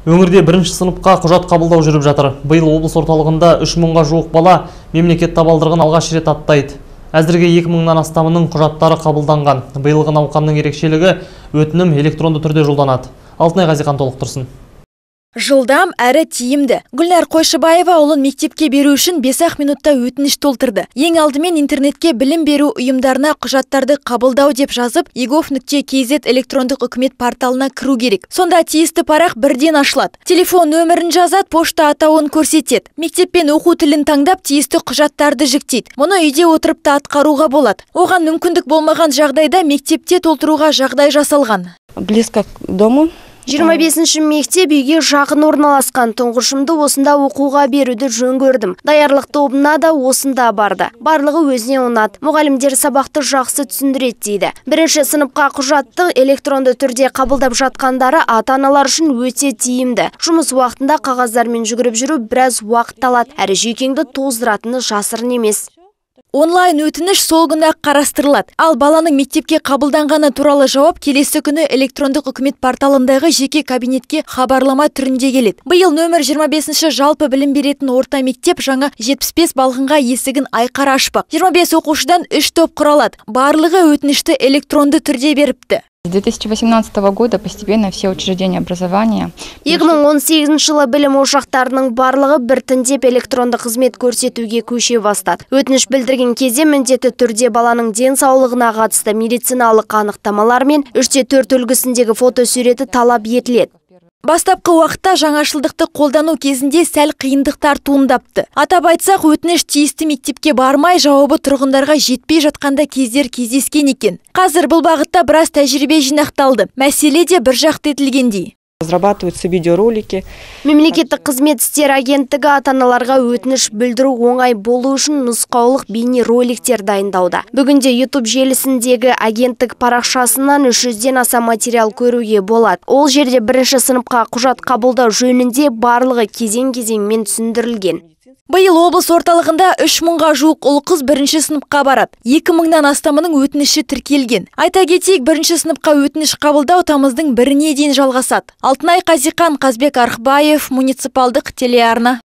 Өңірде бірінші сыныпқа құжат қабылдау жүріп жатыр. Биыл облыс орталығында 3000-ға жуық бала мемлекет табалдырығын алғаш рет аттайды. Әзірге 2000-нан астамының құжаттары қабылданған. Биылғы науқанның ерекшелігі өтінім электронды түрде жолданады. Алтынай Ғазихан толықтырсын. Жылдам әрі тиімді. Гүлнар Қойшыбаева ұлын мектепке беру үшін 5-ақ минутта өтініш толтырды. Ең алдымен интернетке білім беру ұйымдарына құжаттарды қабылдау деп жазып, egov.kz электрондық үкімет порталына кіру керек. Сонда тиісті парақ бірден ашылады. Телефон нөмірін жазады, пошта атауын көрсетеді. Мектеппен оқу тілін таңдап, тиісті құжаттарды жүктейді. Мұны үйде отырып та атқаруға болады. Оған мүмкіндік болмаған жағдайда мектепте толтыруға жағдай жасалған. Близко к дому. 25-ші мектеп үйге жақын орналасқан. Тұңғышымды осында оқуға беруді жөн көрдім. Даярлық тобына да осында барды. Барлығы өзіне ұнады. Мұғалімдер сабақты жақсы түсіндіреді дейді. Бірінші сыныпқа құжатты электронды түрде қабылдап жатқандары ата-аналар үшін өте тиімді. Жұмыс уақытында қағаздармен жүгіріп жүру біраз уақыт алады. Әрі жүйкеңді тоздыратыны жасырын емес. Онлайн өтініш сол күні-ақ қарастырылады. Ал баланың мектепке қабылданғаны туралы жауап келесі күні электрондық үкімет порталындағы жеке кабинетке хабарлама түрінде келеді. Биыл нөмір 25-ші жалпы білім беретін орта мектеп жаңа 75 балғынға есігін айқара ашпақ. 25 оқушыдан 3 топ құралады. Барлығы өтінішті электронды түрде беріпті. С 2018 года постепенно все учреждения образования. 2018 жылы білім ошақтарының барлығы біртіндеп электронды қызмет көрсетуге көше бастады. Өтініш білдірген кезде міндетті түрде баланың денсаулығына қатысты медициналық анықтамалар мен 3/4 үлгісіндегі фотосуреті талап етіледі. Бастапқы уақытта жаңашылдықты қолдану кезінде сәл қиындықтар туындапты. Атап айтсақ, өтініш тиісті мектепке бармай, жауабы тұрғындарға жетпей жатқанда кездер кездескен екен. Қазір бұл бағытта біраз тәжірибе жинақталды. Мәселе де бір жақты етілгендей. Разрабатываются видеоролики. Мемлекеттік қызмет істер агенттігі ата-аналарға өтініш білдіру оңай болу үшін нұсқаулық бейне роликтер дайындауда. Бүгінде YouTube желісіндегі агенттік парақшасынан 300-ден аса материал көруге болады. Ол жерде бірінші сыныпқа құжат қабылдау жөнінде барлығы кезең-кезеңмен түсіндірілген. Биыл облыс орталығында 3000-ға жуық ұл қыз бірінші сыныпқа барады. 2000-нан астамының өтініші тіркелген. Айта кетейік, бірінші сыныпқа өтініш қабылдау тамыздың 1-не дейін жалғасады. Алтынай Ғазихан, Қазбек Арықбаев, муниципалдық телеарна.